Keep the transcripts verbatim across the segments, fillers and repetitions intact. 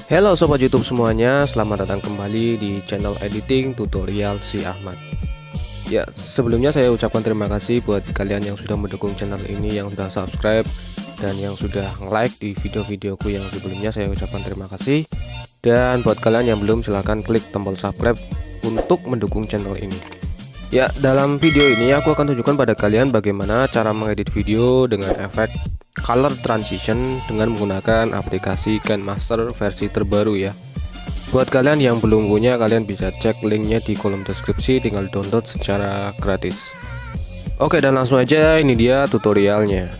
Halo sobat YouTube semuanya, selamat datang kembali di channel editing tutorial si Ahmad. Ya, sebelumnya saya ucapkan terima kasih buat kalian yang sudah mendukung channel ini, yang sudah subscribe dan yang sudah like di video-videoku yang sebelumnya. Saya ucapkan terima kasih. Dan buat kalian yang belum, silahkan klik tombol subscribe untuk mendukung channel ini. Ya, dalam video ini aku akan tunjukkan pada kalian bagaimana cara mengedit video dengan efek color transition dengan menggunakan aplikasi KineMaster versi terbaru ya. Buat kalian yang belum punya, kalian bisa cek linknya di kolom deskripsi, tinggal download secara gratis. Oke, dan langsung aja, ini dia tutorialnya.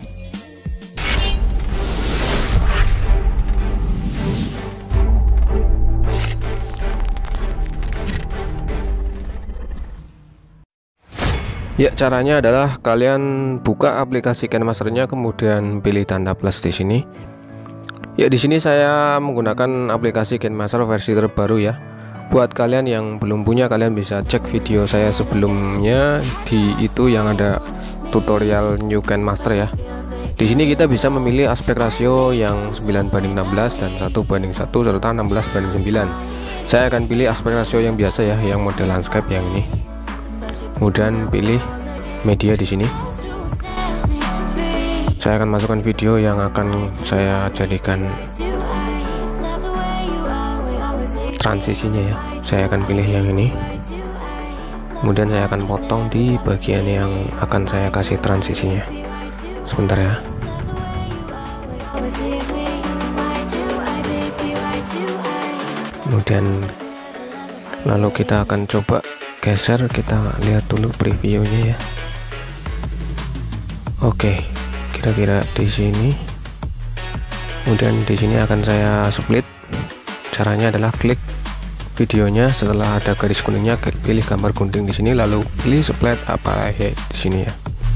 Ya, caranya adalah kalian buka aplikasi KineMasternya, kemudian pilih tanda plus di sini. Ya, di sini saya menggunakan aplikasi KineMaster versi terbaru ya. Buat kalian yang belum punya, kalian bisa cek video saya sebelumnya di itu yang ada tutorial new KineMaster ya. Di sini kita bisa memilih aspek rasio yang sembilan banding enam belas dan satu banding satu serta enam belas banding sembilan. Saya akan pilih aspek rasio yang biasa ya, yang model landscape yang ini. Kemudian pilih media di sini. Saya akan masukkan video yang akan saya jadikan transisinya ya. Saya akan pilih yang ini. Kemudian saya akan potong di bagian yang akan saya kasih transisinya. Sebentar ya. Kemudian lalu kita akan coba geser, kita lihat dulu previewnya ya. Oke, kira-kira di sini. Kemudian di sini akan saya split. Caranya adalah klik videonya, setelah ada garis kuningnya pilih gambar gunting di sini, lalu pilih split apply head di sini ya.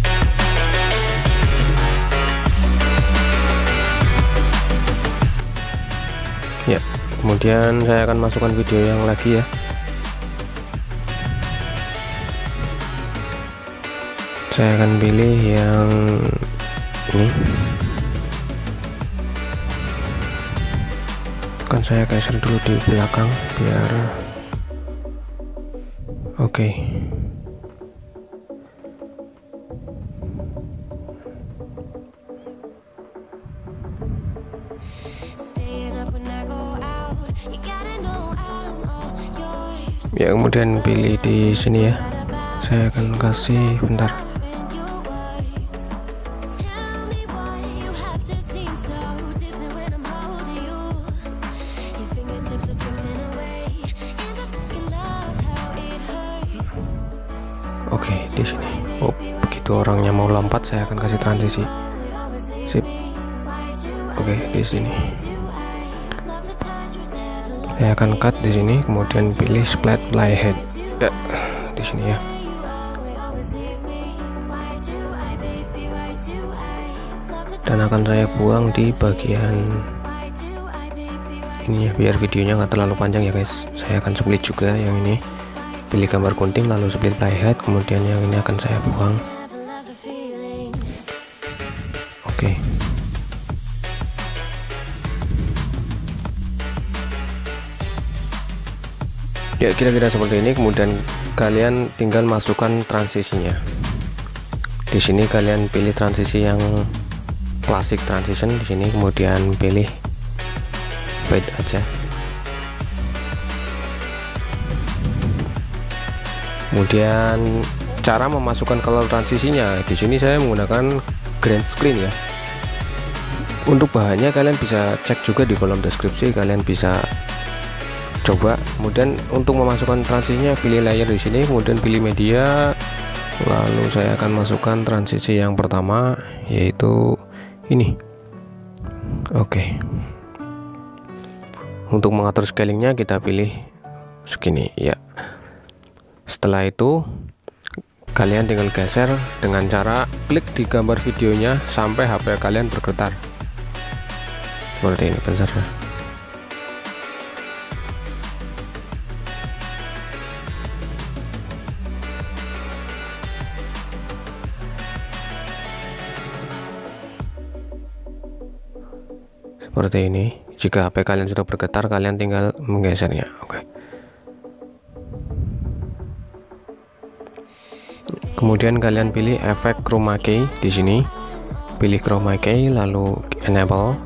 Ya, kemudian saya akan masukkan video yang lagi ya. Saya akan pilih yang ini. Akan saya geser dulu di belakang biar oke. Okay. Ya, kemudian pilih di sini ya. Saya akan kasih bentar. Oke, di sini. Oh, begitu orangnya mau lompat, saya akan kasih transisi. Sip. Oke, di sini. Saya akan cut di sini, kemudian pilih split playhead. Ya, di sini ya. Dan akan saya buang di bagian ini ya, biar videonya nggak terlalu panjang ya guys. Saya akan split juga yang ini. Pilih gambar gunting lalu split playhead, kemudian yang ini akan saya buang. Oke. Ya, kira-kira seperti ini. Kemudian kalian tinggal masukkan transisinya. Di sini kalian pilih transisi yang classic transition di sini, kemudian pilih fade aja. Kemudian cara memasukkan color transisinya, di sini saya menggunakan green screen ya. Untuk bahannya kalian bisa cek juga di kolom deskripsi, kalian bisa coba. Kemudian untuk memasukkan transisinya pilih layer di sini, kemudian pilih media, lalu saya akan masukkan transisi yang pertama yaitu ini. Oke. Untuk mengatur scalingnya kita pilih segini ya. Setelah itu kalian tinggal geser dengan cara klik di gambar videonya sampai H P kalian bergetar seperti ini. Bentar ya. seperti ini. Jika H P kalian sudah bergetar, kalian tinggal menggesernya. Oke. Kemudian kalian pilih efek chroma key di sini. Pilih chroma key lalu enable.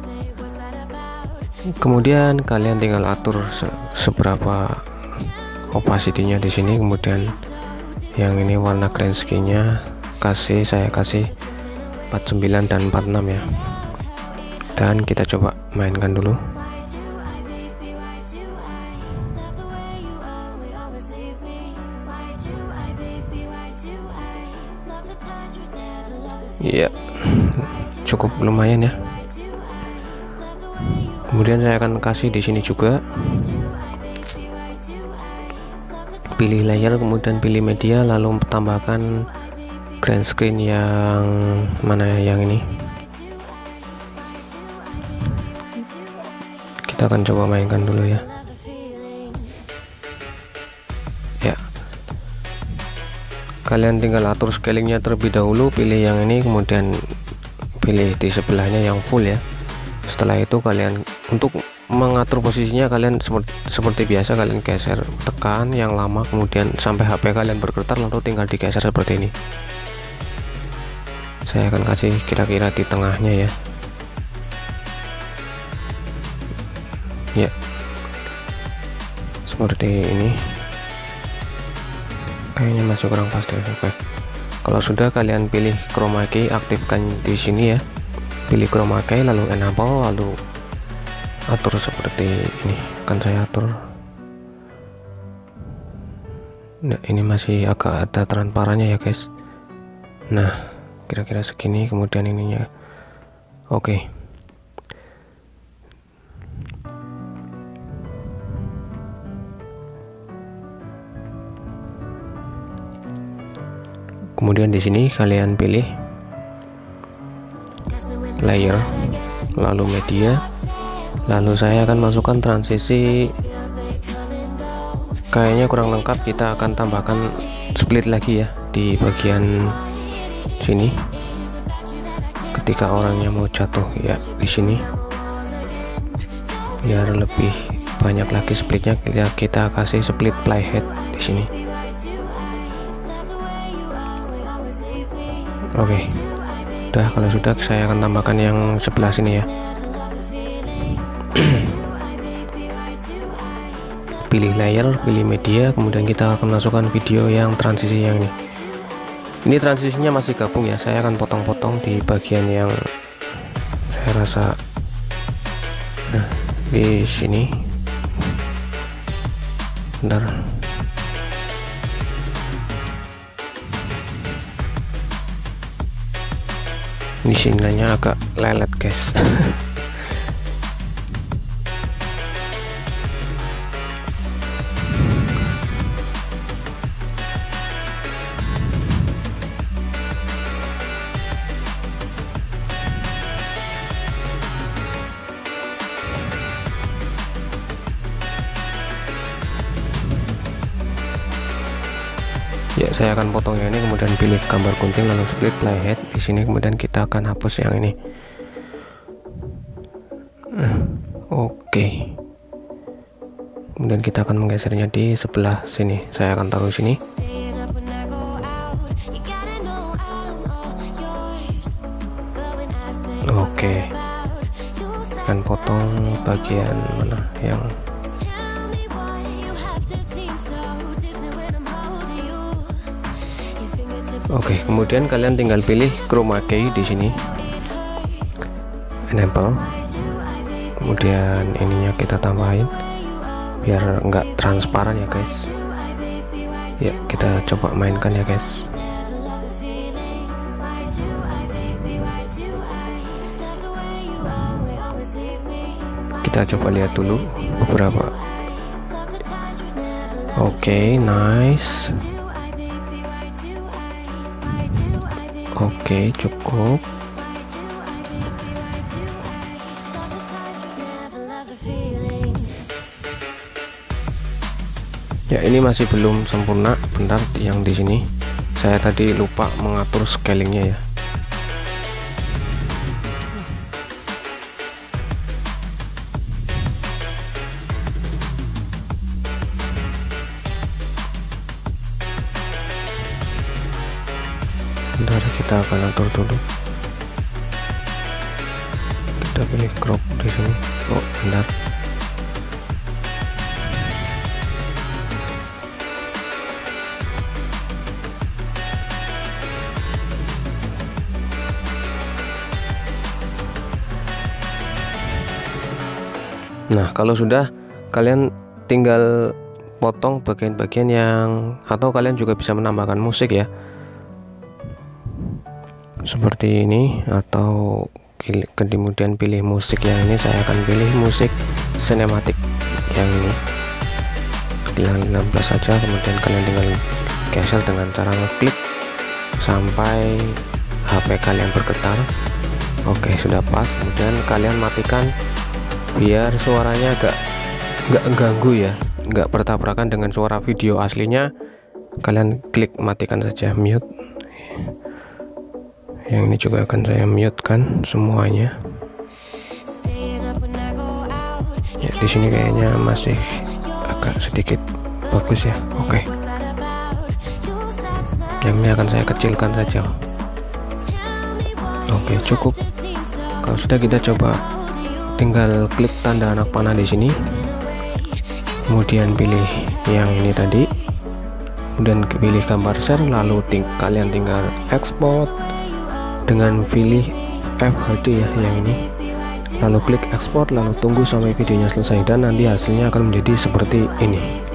Kemudian kalian tinggal atur se seberapa opacity-nya di sini. Kemudian yang ini warna grayscale-nya kasih saya kasih empat puluh sembilan dan empat puluh enam ya. Dan kita coba mainkan dulu. Iya, cukup lumayan ya. Kemudian saya akan kasih di sini juga. Pilih layer, kemudian pilih media, lalu tambahkan green screen yang mana yang ini. Kita akan coba mainkan dulu ya. Ya. Kalian tinggal atur scalingnya terlebih dahulu, pilih yang ini, kemudian pilih di sebelahnya yang full ya. Setelah itu kalian untuk mengatur posisinya kalian seperti, seperti biasa kalian geser, tekan yang lama, kemudian sampai H P kalian bergetar, lalu tinggal digeser seperti ini. Saya akan kasih kira-kira di tengahnya ya. Ya, seperti ini. Kayaknya masih kurang pas deh. Oke. Kalau sudah, kalian pilih chroma key, aktifkan di sini ya. Pilih chroma key lalu enable, lalu atur seperti ini. Akan saya atur. Nah, ini masih agak ada transparannya ya guys. Nah, kira-kira segini. Kemudian ininya oke. Kemudian di sini kalian pilih layer, lalu media, lalu saya akan masukkan transisi. Kayaknya kurang lengkap, kita akan tambahkan split lagi ya di bagian sini. Ketika orangnya mau jatuh ya di sini, biar lebih banyak lagi splitnya, kita, kita kasih split playhead di sini. Oke, okay. Udah, kalau sudah saya akan tambahkan yang sebelah sini ya. Pilih layer, pilih media, kemudian kita akan masukkan video yang transisi yang ini. Ini transisinya masih gabung ya, saya akan potong-potong di bagian yang saya rasa. Nah, di sini. Bentar. Ini sinyalnya agak lelet guys. Ya, saya akan potong yang ini, kemudian pilih gambar gunting lalu split playhead di sini, kemudian kita akan hapus yang ini. Uh, Oke. Okay. Kemudian kita akan menggesernya di sebelah sini. Saya akan taruh sini. Oke. Okay. Akan potong bagian mana yang Oke, okay, kemudian kalian tinggal pilih chroma key di sini, enable, kemudian ininya kita tambahin biar enggak transparan ya guys. Ya, kita coba mainkan ya guys. Kita coba lihat dulu beberapa. Oke, okay, nice. Oke, cukup. Ya, ini masih belum sempurna. Bentar, yang di sini saya tadi lupa mengatur scalingnya ya. sebentar, kita akan atur dulu. Kita pilih crop di sini. Oh, bentar. Nah, kalau sudah, kalian tinggal potong bagian-bagian yang, atau kalian juga bisa menambahkan musik ya, seperti ini, atau kemudian pilih musik yang ini. Saya akan pilih musik sinematik yang ini, enam belas saja. Kemudian kalian tinggal geser dengan cara ngeklik sampai H P kalian bergetar. Oke, sudah pas. Kemudian kalian matikan biar suaranya agak nggak ganggu ya, nggak bertabrakan dengan suara video aslinya. Kalian klik matikan saja, mute. Yang ini juga akan saya mute kan semuanya. Ya, di sini kayaknya masih agak sedikit bagus ya. Oke, yang ini akan saya kecilkan saja. Oke, cukup. Kalau sudah, kita coba tinggal klik tanda anak panah di sini, kemudian pilih yang ini tadi, kemudian pilih gambar share, lalu ting kalian tinggal export dengan pilih F H D ya, yang ini, lalu klik export, lalu tunggu sampai videonya selesai, dan nanti hasilnya akan menjadi seperti ini.